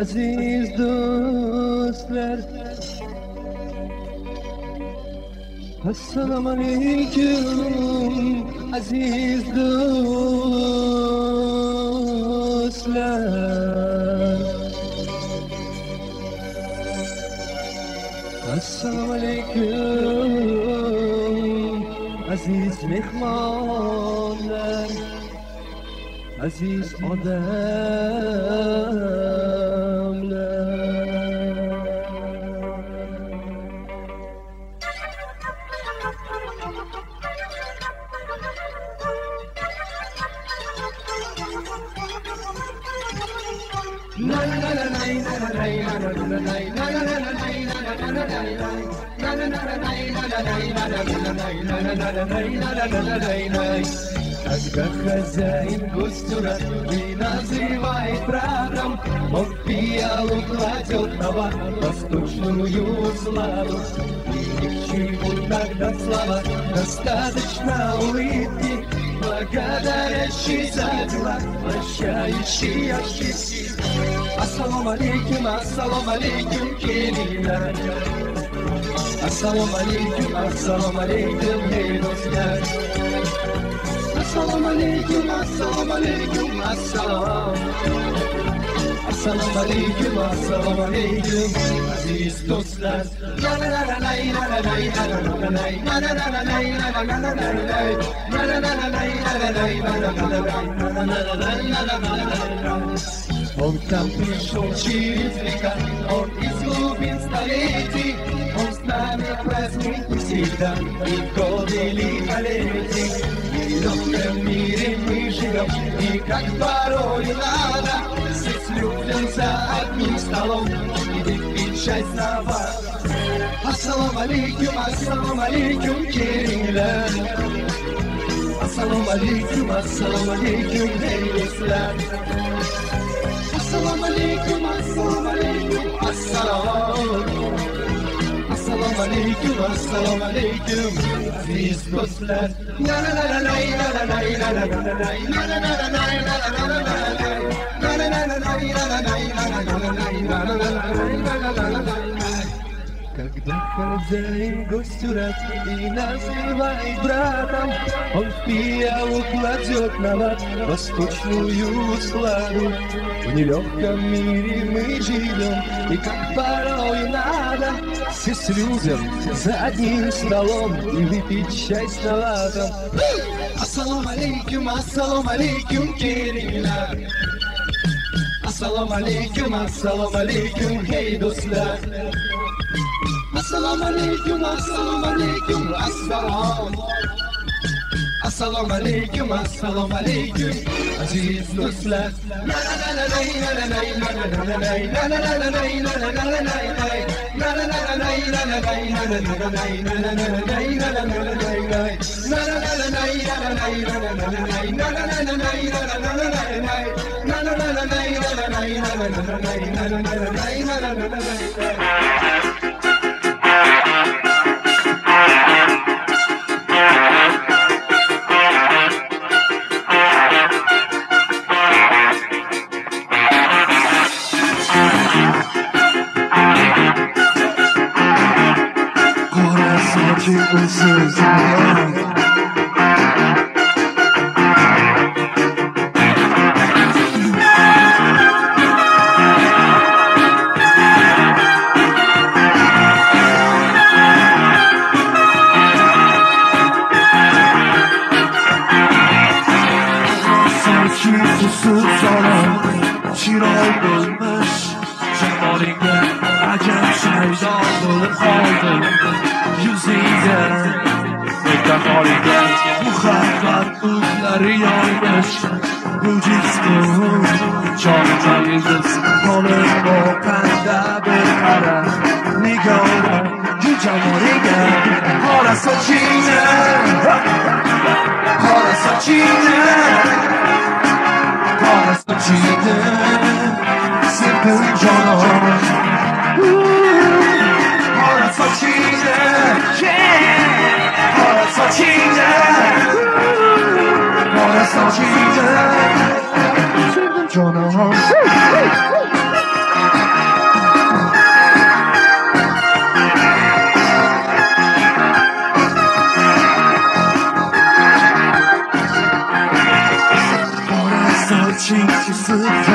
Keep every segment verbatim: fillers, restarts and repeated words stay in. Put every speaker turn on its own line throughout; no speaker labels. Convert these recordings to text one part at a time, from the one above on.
aziz do'stlar, assalomu alaykum aziz do'stlar, assalomu alaykum aziz mehmonlar, aziz odamlar. Когда хозяин гостюра и называет братом, он пиалу кладет на восточную славу. И ни к чему тогда слава, достаточно улыбки, благодарящий за дела, прощающий ошибки. Ассаламу алейкум, ассаламу алейкум, келинler. Ассаламу алейкум, ассаламу алейкум, ey dostlar. Assalamu alaikum, assalamu alaikum, assalam. Assalamu alaikum, assalamu alaikum, aziz dostlar. La la la la la la la la la la la la. Он к нам пришел через века, он из глубин столетий, он с нами праздник всегда, и годы великолепий. И в легком мире мы живем, и как порой надо, здесь людям за одним столом, и выпить чай снова. Ассаламу алейкум, ассаламу алейкум, келинler. Ассаламу алейкум, ассаламу алейкум, ey dostlar. Assalamu alaikum, assalamu alaikum, assalam. Assalamu alaikum, assalamu alaikum, aziz dostlar. La la la la la la la la la la la la. Когда хозяин гостюра и называет братом, он в пиалу кладет на восточную славу. В нелегком мире мы живем, и как порой надо сесть людям за одним столом и выпить чай с салатом. Ассаламу алейкум, ассаламу алейкум, келинler. Ассаламу алейкум, ассаламу алейкум, ey dostlar. Assalamu alaikum, assalamu alaikum, assalam. Assalamu alaikum, assalamu alaikum, aziz dostlar. La la la la la la la la la la la la la la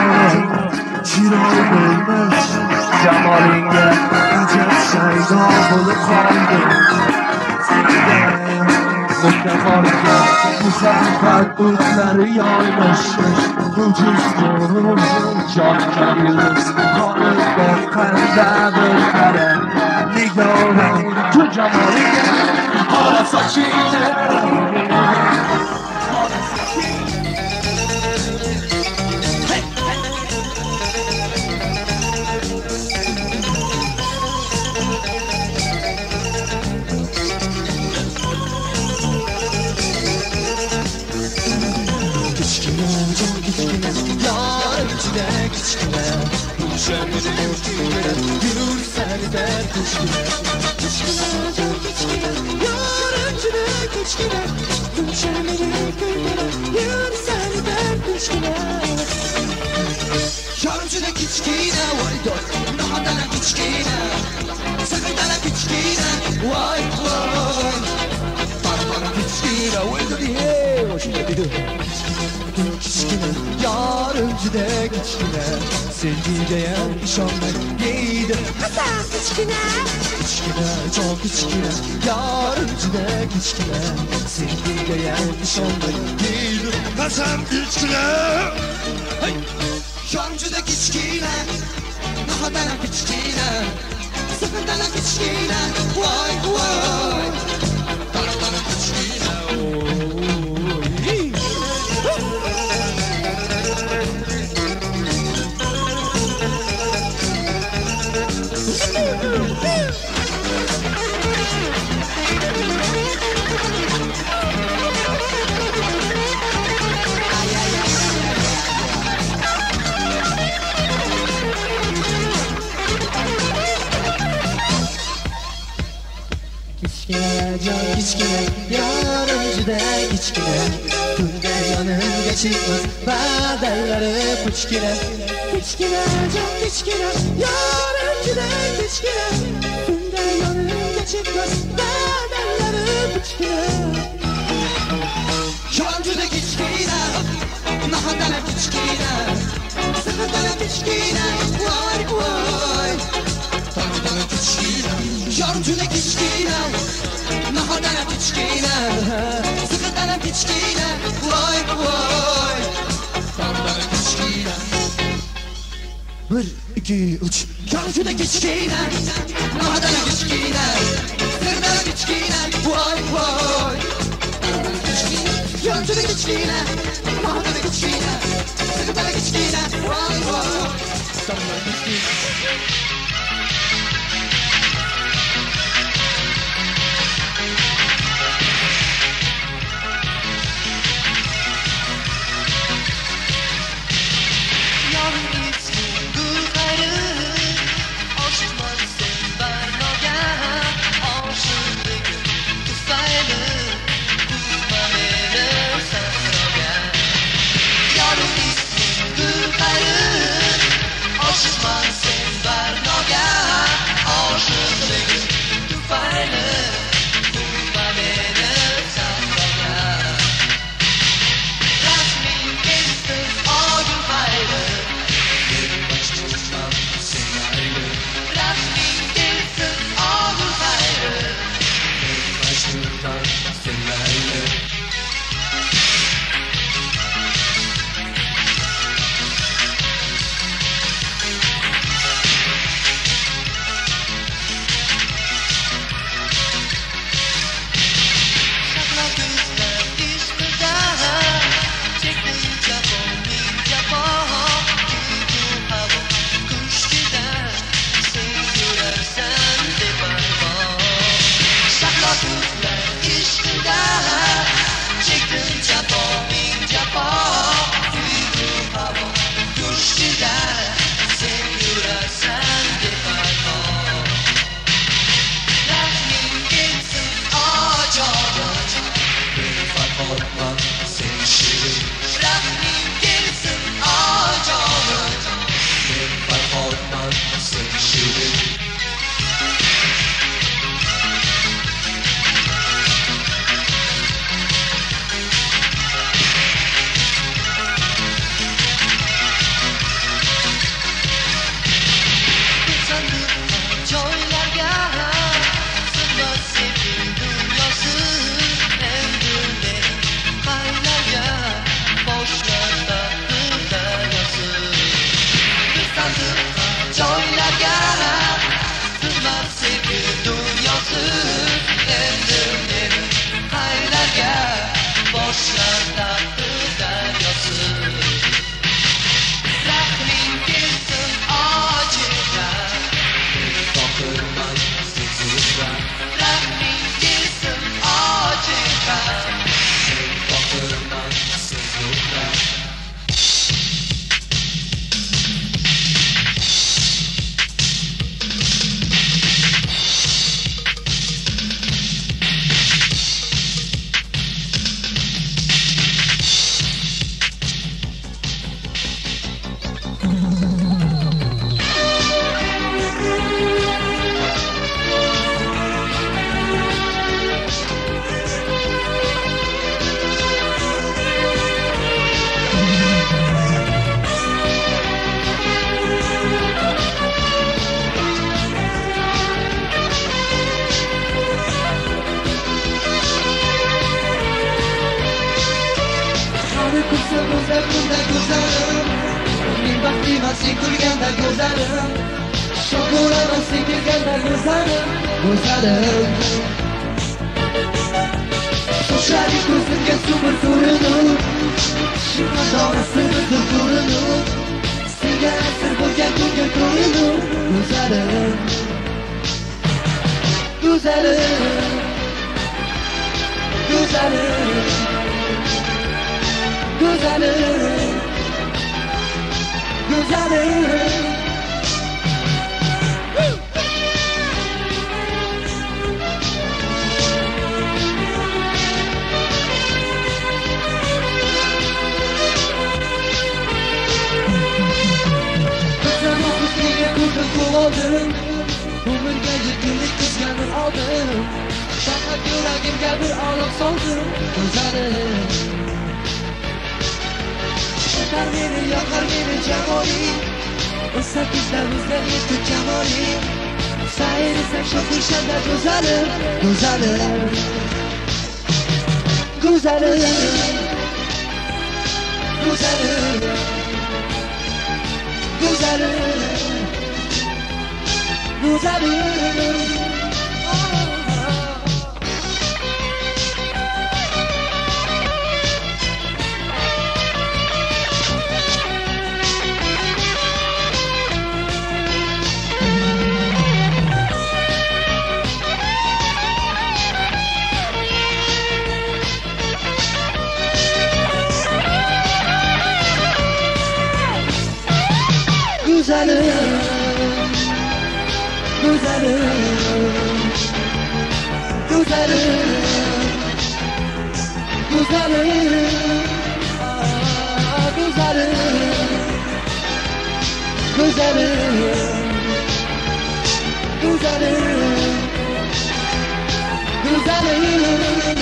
chiroy bo'lmish jamolingga ajab shaydo bo'lib qoldim mutlaqorga muhabbat o'tlari yoymish bu jismim jonga yulduz qolib boqqanda bir qara nigohim bu jamolingga qora sochingni Yürür senden kışkine Kışkine can kışkine Yarıncına kışkine Gümşermene gülmene Yürür senden kışkine Yarıncına kışkine Vay dört Nahadana kışkine Sakırdana kışkine Vay vay Barbara kışkine Vay dört Hey hoşuna gidiyor Kışkine Yarıncına kışkine Sevgiye işanmak neydi? Hasan kışkine Kışkine çok kışkine Yarıncına kışkine Sevgiye işanmak neydi? Hasan kışkine Yarıncına kışkine Nahadana kışkine Sakırdana kışkine Vay vay Darıdana kışkine Kichkina jon kichkina Yarıncıda kichkina Tunda yonimga chiqmas Badallari puchkina Kichkina jon kichkina Yarıncıda kichkina Tunda yonimga chiqmas Badallari puchkina Yarıncıda kichkina Nahadana kichkina Sakırdana kichkina Voy voy Darıdana kichkina Yarıncıda kichkina Nahadana kichkina Sakırdana kichkina Voy voy Darıdana kichkina Bir, iki, üç Yarıncıda kichkina Nahadana kichkina Sakırdana kichkina Voy voy Darıdana kichkina Yarıncıda kichkina Nahadana kichkina Sakırdana kichkina Voy voy Darıdana kichkina Deyman sen kulganda ko'zlarim, sho'kolaman sen kelganda ko'zlarim, ko'zlarim. So'shadi ko'zimga sumir ko'rinib, shimon donasidir ko'rinib, senga asir bo'lgan kunga ko'rinib, ko'zlarim, ko'zlarim, ko'zlarim, ko'zlarim, ko'zlarim. Oldim, umrga yetgunlik qizg'anib oldim, faqat yuragimga bir aloq soldim, ko'zlarim. Yoqar meni, yoqar meni jamoling, o'sha kuzlar o'zgar yetdi jamoling, sayr etsak sho'xishanda go'zalim, go'zalim, go'zalim, go'zalim, go'zalim. Go'zalim, go'zalim, go'zalim, go'zalim, ah, go'zalim, go'zalim, go'zalim, go'zalim,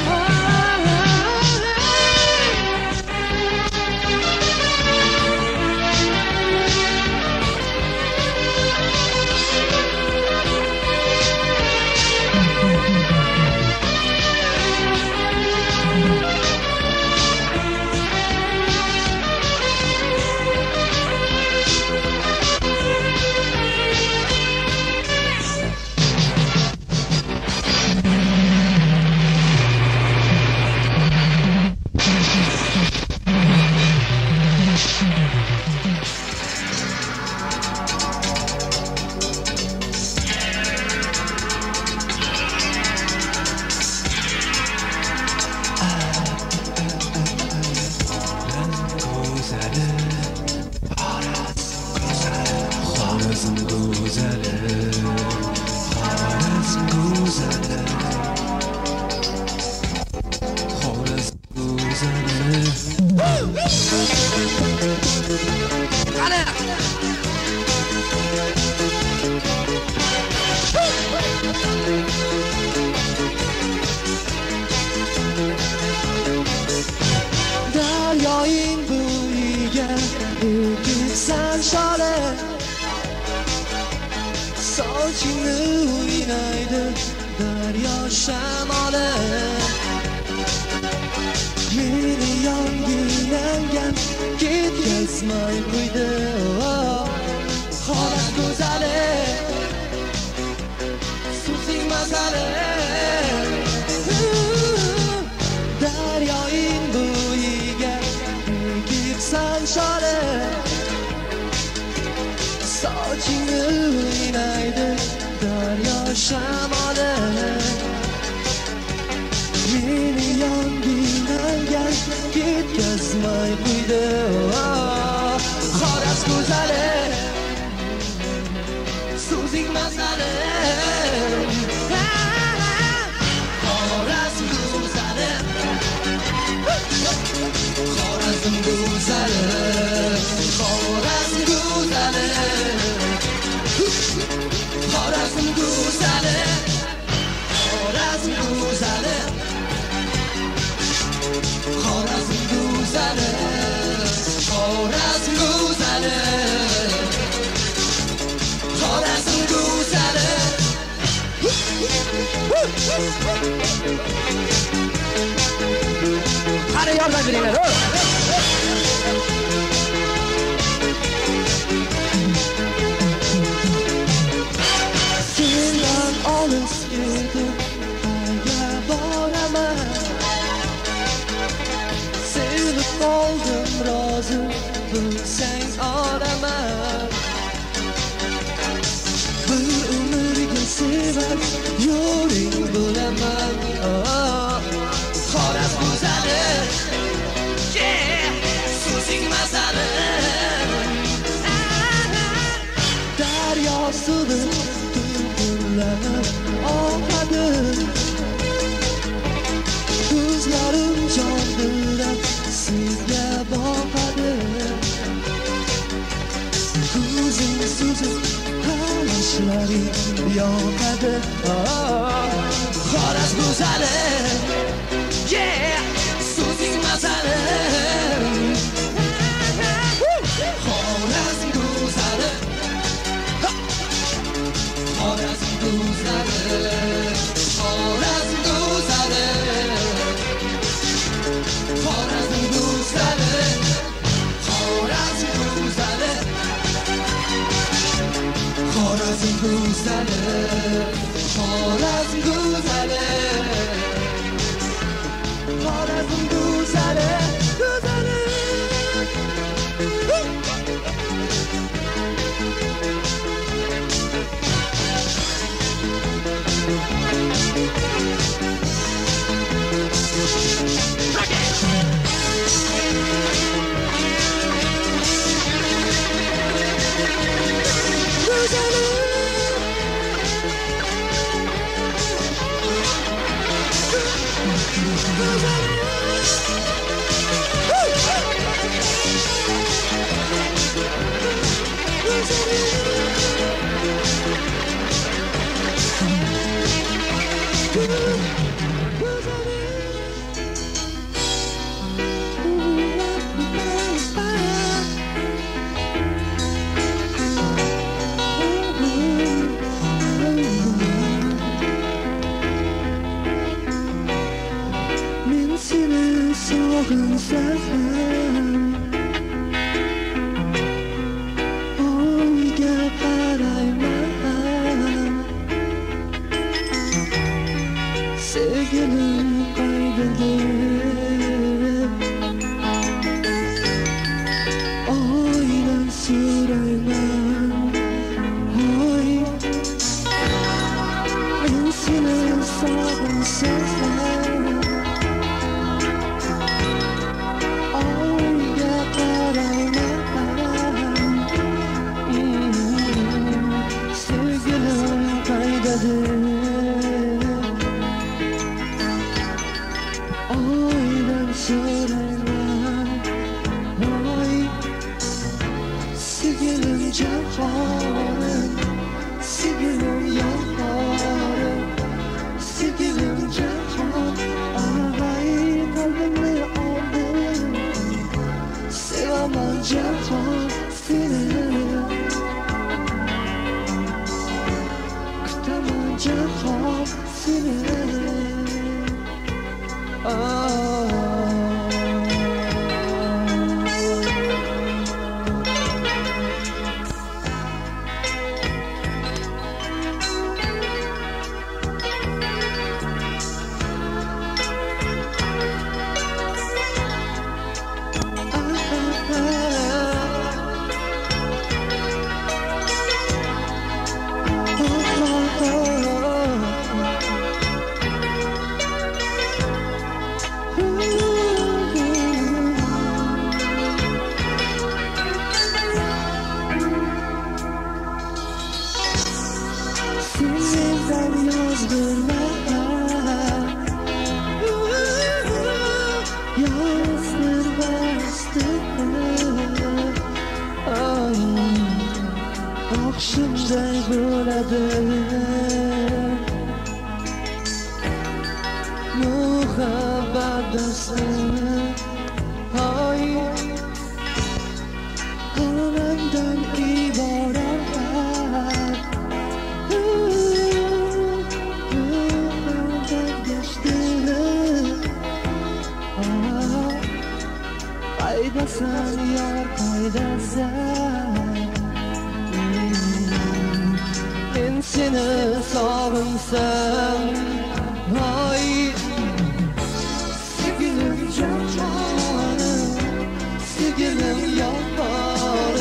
daryoing bo'yiga o'tibsan shole, sochingni o'ynaydi daryo shamoli, meni yonginamgan ketkazmay qo'ydi, xolos go'zali, so'zing mazali, daryoing bo'yiga o'tibsan shole, sochingni o'ynaydi daryo shamoli, meni yonginamgan ketkazmay qo'ydi, xolos go'zali, so'zing mazali, xolos go'zali, xolos go'zali, xolos go'zali, xolos go'zali, xolos go'zali, xolos go'zali, xolos go'zali, xolos go'zali. Hadi yoldan gidelim.
yo'ling bo'laman. Xoras go'zali, so'zing mazali, daryo suvi to'lqinlanib oqadi. Ko'zlarim jondirab senga boqadi. Ko'zing suzib qarashlaring yoqadi. Xoras go'zali, so'zing mazali, Xoras go'zali, Xoras go'zali, Xoras go'zali, Xoras go'zali, Xoras go'zali, Xoras go'zali, Xoras go'zali, Xoras go'zali, go'zali.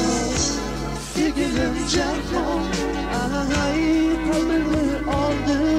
Sevgilim canım, ay kalbimi aldı.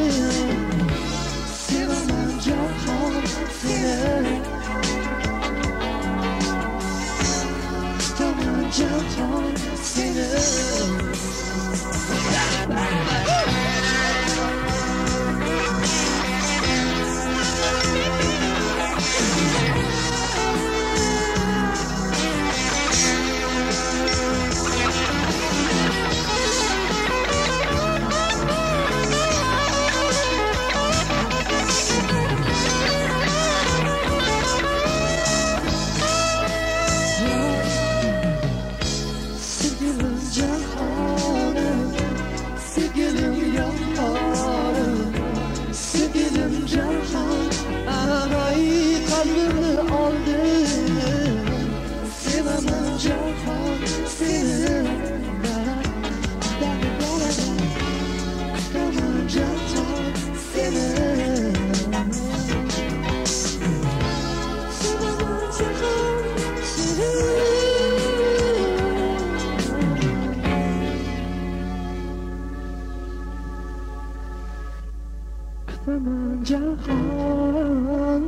Hamon jahon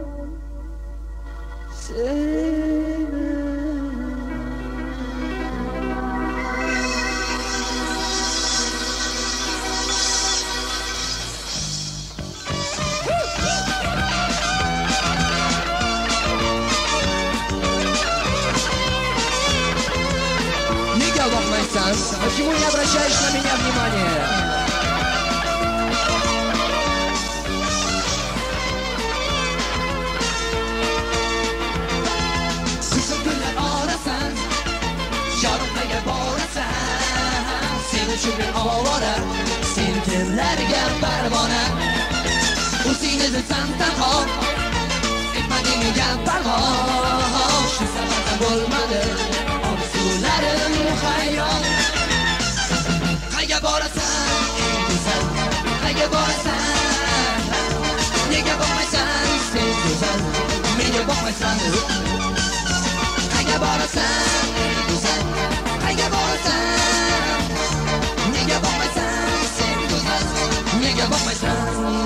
seni
Почему не обращаешь на меня внимания?
Kuzgunlar orasan, yorug'larga borasan. Sen uchun men ovora, sen kimlarga parvona. O'zingni bilsan tanho, etmading gap parvo. Shu safarda bo'lmadi orzularim hayot. Qayga borasan, eng go'zal, qayga borasan? Nega boqmaysan, sen go'zal, menga boqmaysan? Qayga borasan, eng go'zal, qayga borasan? Nega boqmaysan, sen go'zal, nega boqmaysan?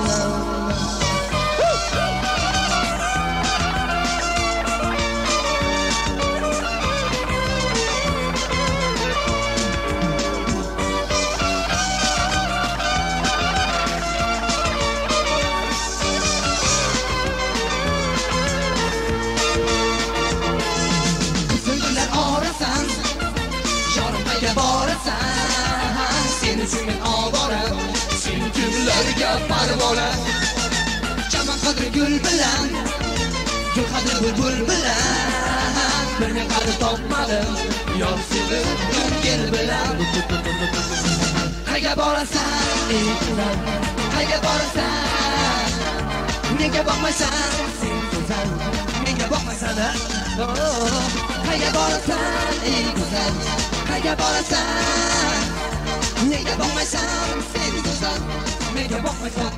Sen uchun men ovora, sen kimlarga parvona. Chaman qadri gul bilan, gul qadri bulbul bilan. Bir men qadri topmadim, yor seni ko'ngil bilan. Qayga borasan, ey qizim, qayga borasan? Nega boqmaysan, sen go'zal, menga boqmaysan? Qayga borasan, ey go'zal, qayga borasan? Nega boqmaysan, sen go'zal, menga boqmaysan?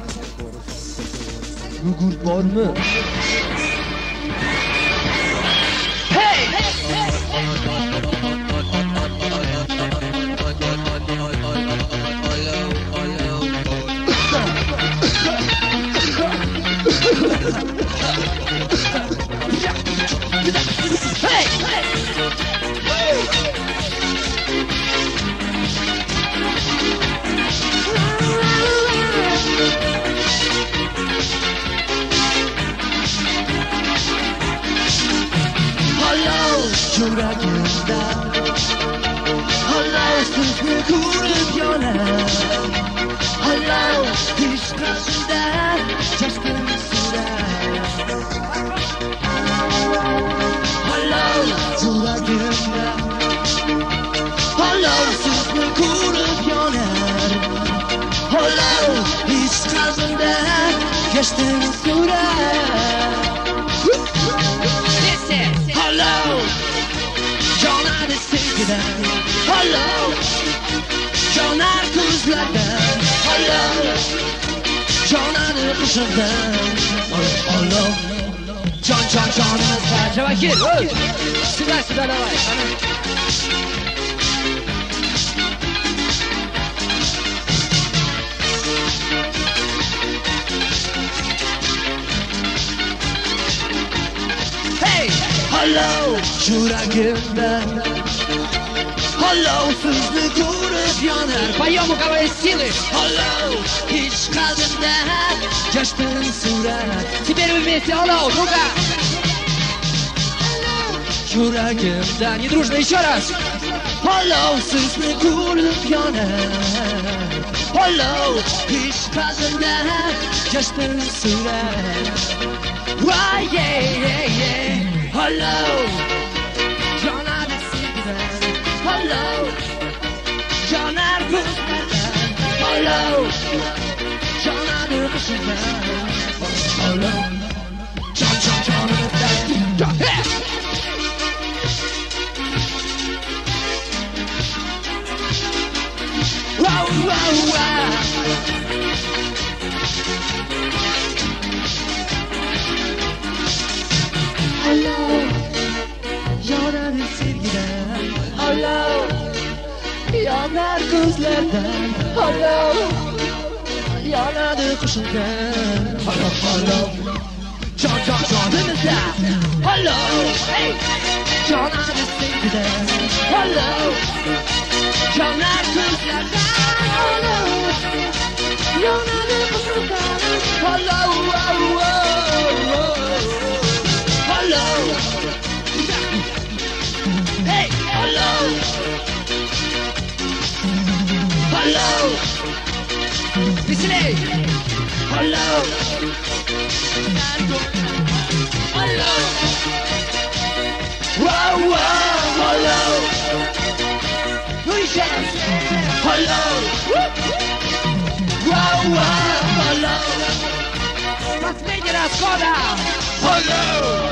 Gugurt bormi?
Hey!
Yuragimda Hallow sizni ko'rib yonar. Hallow ishqimda jashnim surar. Hallow yuragimda Hallow sizni ko'rib yonar. Hallow ishqimda jashnim surar. Hallow Jonar sevgidan, hallow Jonar ko'zlardan, hallow Jonar qo'shiqdan, hallow Jon jon jonimizga javakir. Sida sida davay. Hallow yuragimda Hallow sizni ko'rib yonar.
Поем у кого есть силы.
Hallow hech qalbimda jashnim surar.
Теперь вы вместе, hallow, ну-ка.
Yuragimda
Недружно, еще раз.
Hallow sizni ko'rib yonar. Hallow hech qalbimda jashnim surar. Why yeah yeah yeah. Hallow Jonar sevgidan, hallow Jonar ko'zlardan, hallow Jonar qo'shiqdan, hallow Jon jon jonimizdan. Wow wow wow. Hallow yonar sevgidan, hallow yonar ko'zlardan, hallow
Yağladı kuşunda Hello, hello Can can canımızda Hello, hey Canlar üstünde Hello Canlar kızlarda Hello Yağladı kuşunda Hello, oh, oh, oh. Hello Hey, hello Hello Listen, hello Hello Wow, wow, hello Hello Wow, wow, hello Последний раз года Hello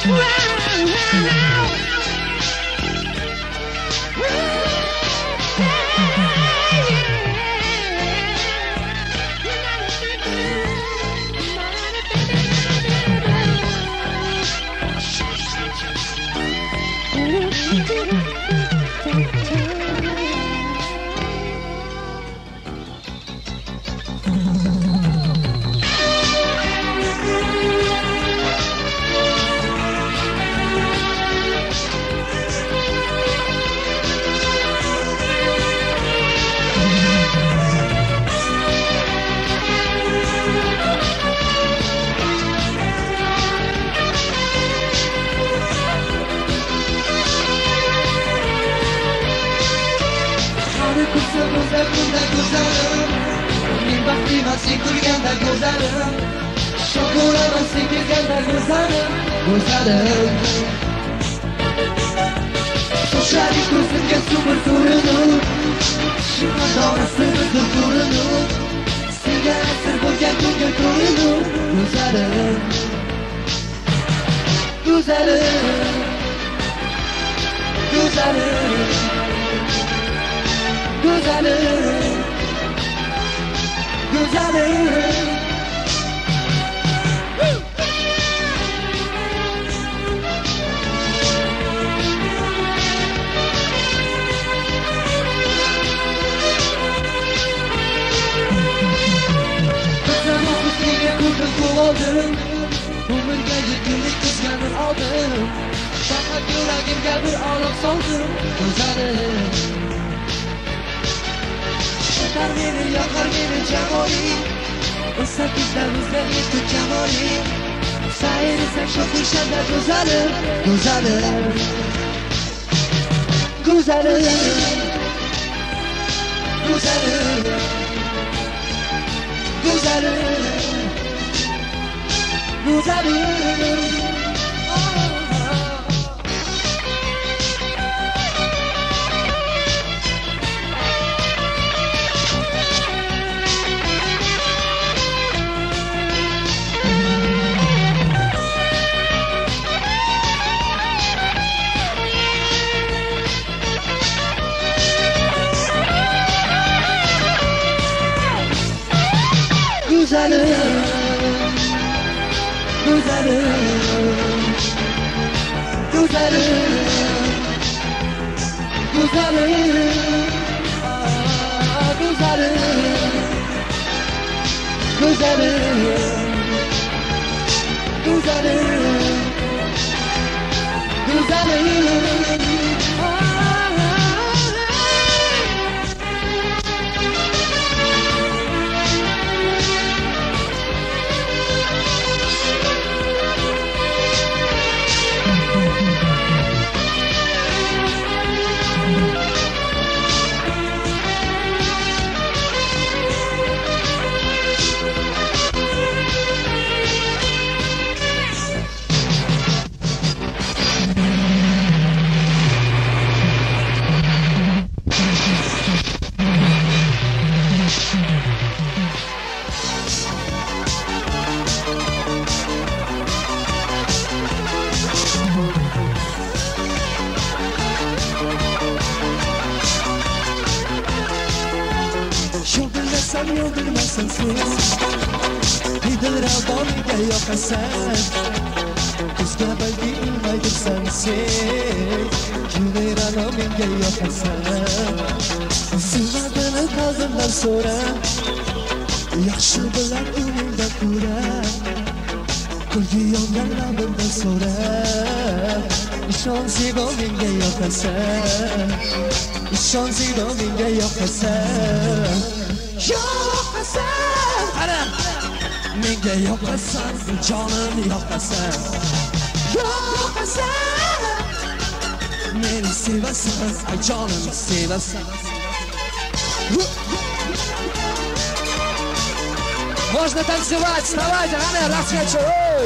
Можно танцевать, вставайте, Ане, раскачивай!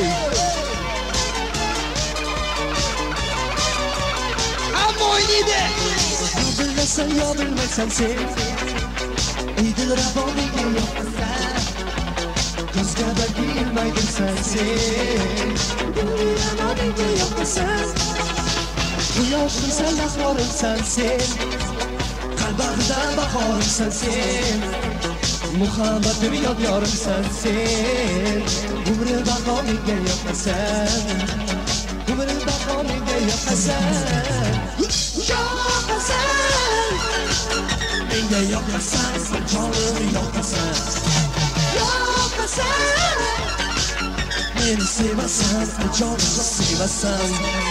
А мой ниде!
Bilmezsen ya bilmezsen sen İyidir Rabbim yok sen Ko'zga bilmaydirsan sen Yonimga yo'qsan Quyoshimsan lahzorimsan sen Qalbimda bahorimsan sen Muhabbatim yodgorimsan sen Umri baqo menga yo'qsan Umri baqo menga yo'qsan Yo'qsan Menga yo'qsan jonim yo'qsan Yo'qsan Meni sevasan jonim sevasan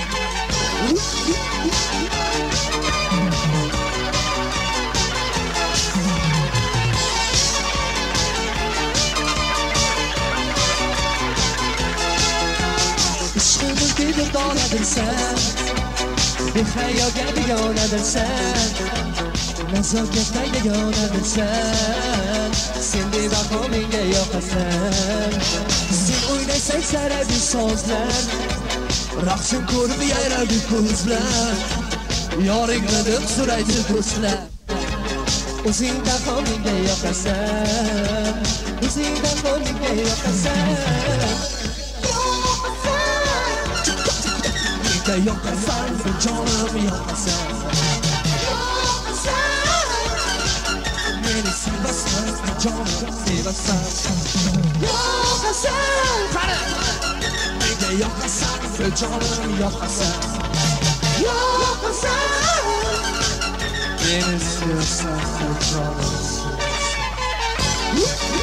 İşqimizga durdonadirsan Behayoga begonadirsan Nazokatda yagonadirsan Sen bebaqo menga yoqasan Sen o'ynaysan sarabi sozlar Raqsin ko'rib yayradi ko'zlar Yoringni deb so'raydi do'stlar O'zingdan qol menga yoqasan O'zingdan qol menga yoqasan Menga yoqasan, jonim yoqasan Meni sevasan, jonim sevasan Yoqasan Menga yoqasan, jonim yoqasan Yoqasan Meni sevasan, jonim sevasan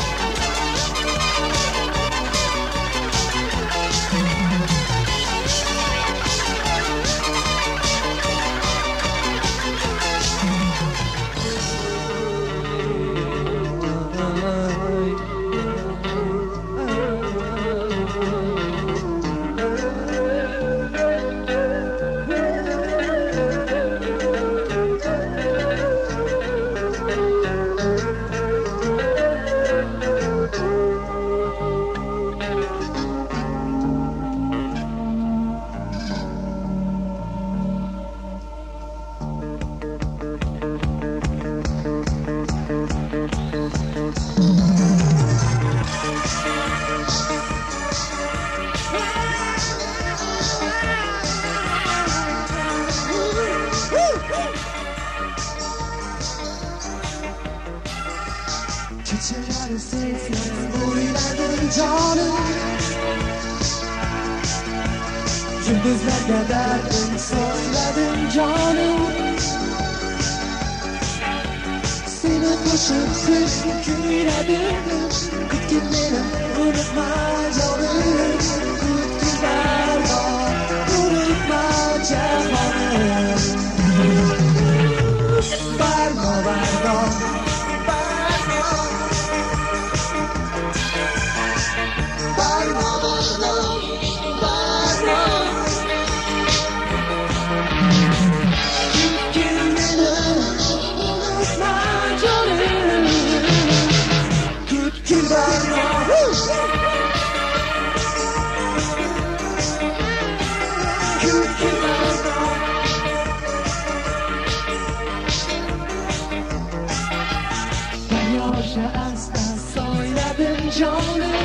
Geceleri sesle uyladım canım Gündüzlerge derdim söyledim canım Seni koşup siz küyledim Kut gitmedim unutma canım Kut giderma unutma canım Barno barno Yavaşça asla söyledim canım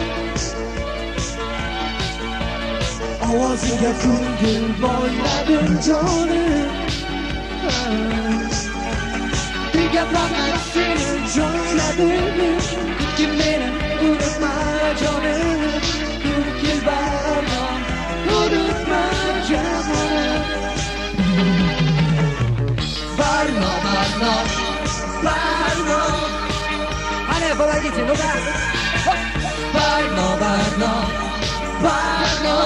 Avazıga ko'ngil boyladim canım Bir gaplarga seni joyladim Kim meni unutma canım Yurgil barno unutma canım Barno barno barno
Помогите, ну-ка!
Barno, barno, barno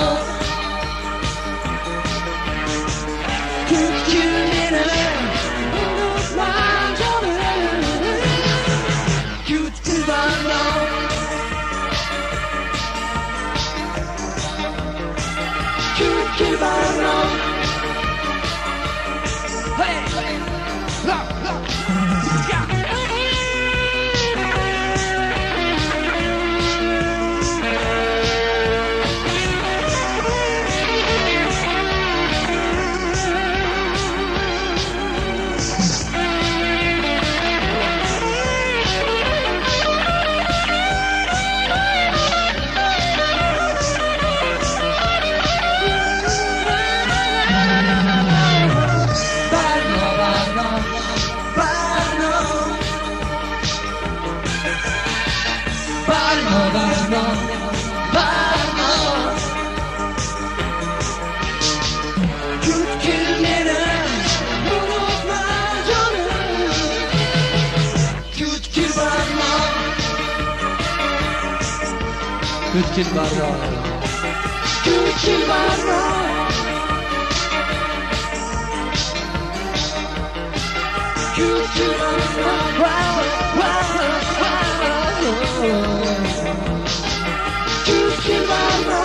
Küt gülleri unutma canım Küt gül barno Küt gül barno Hey, hey, la, la, yeah.
Ko'kil barro.
Ko'kil barro. Ko'kil barro. Ko'kil barro.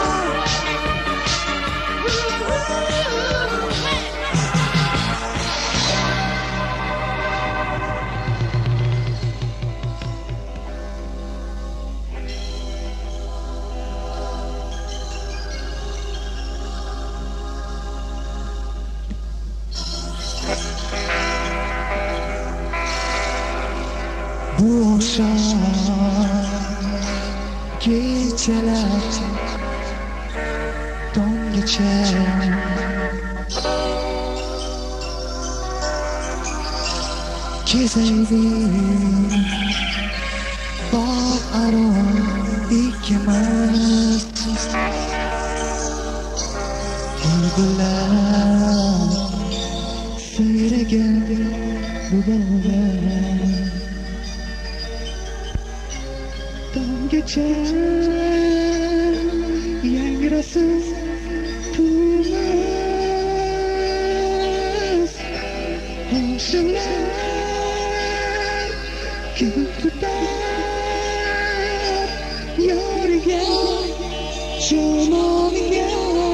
Bu akşam geceler don geçer, gezeydim bağ aro ikimiz, bülbüller söylegen bu bana. Don geçer, yangrasız turmaz. Hoşlar kibir tutar, yoriga, jo'moniga.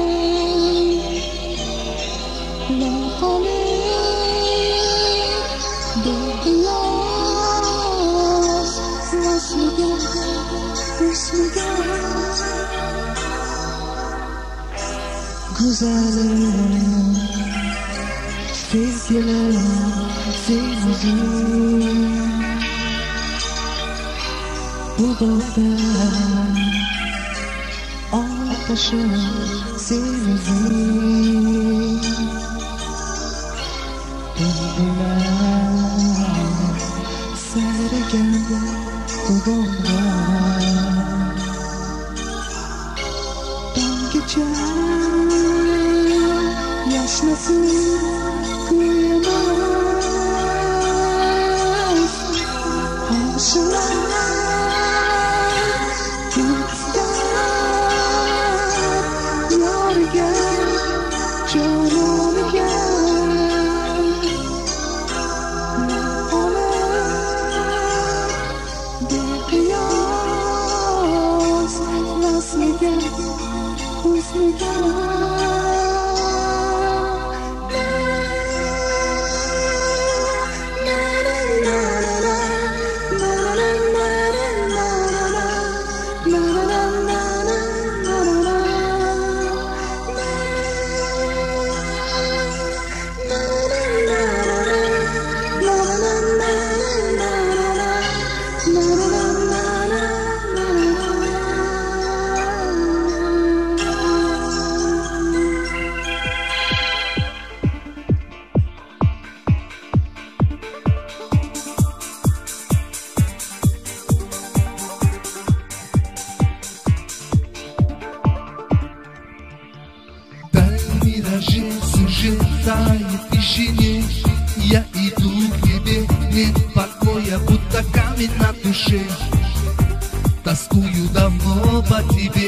Loqalar, do'qlar, nasliga. Güzelim, sevgilim, sevgilim. Bu bağda ateşim sevgilim. Bülbüller sergen bu bağda. Yaşmasın kıyamaz. Hoşlar kim ister, yar gel, canım gel. Olur bekliyoruz, nasıl gel, huzur gel.
Сужает тишине, я иду к тебе, нет покоя, будто камень на душе. Тоскую давно по тебе.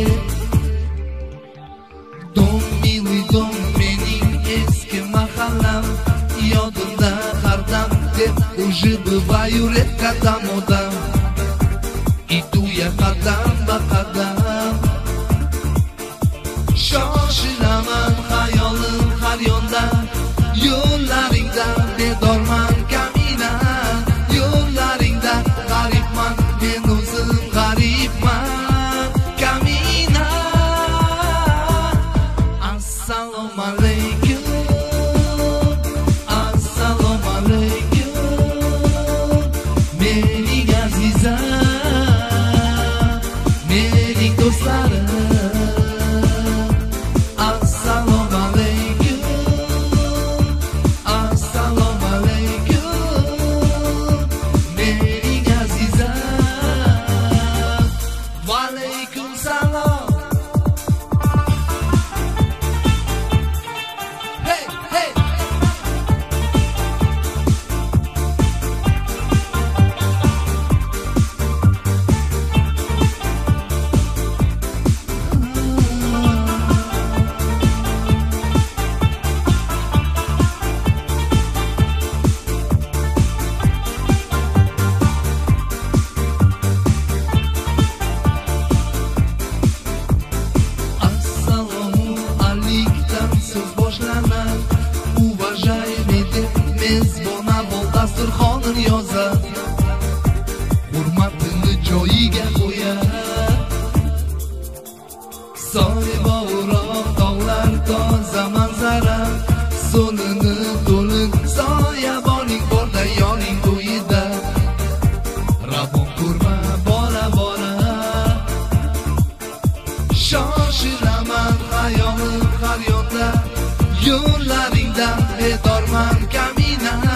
Дом, милый дом, mening eski mahallam, yodimda hardam deb уже бываю редко домодам. Иду я qadam ba qadam, shoshilaman hayolim har yonda, yo'llaringda bedorman kamina, yo'llaringda g'aribman, men o'zim g'aribman kamina. Assalomu alaykum, assalomu alaykum, mening azizam, mening do'stlarim. har yonda yo'llaringda bedorman kamina.